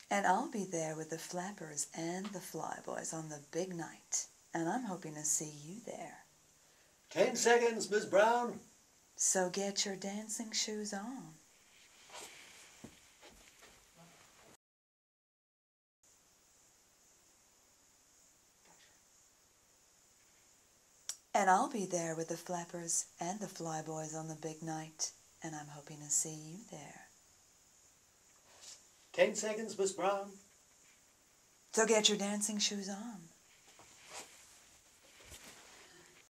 And I'll be there with the flappers and the flyboys on the big night. And I'm hoping to see you there. 10 seconds, Miss Brown. So get your dancing shoes on. And I'll be there with the flappers and the flyboys on the big night. And I'm hoping to see you there. 10 seconds, Miss Brown. So get your dancing shoes on.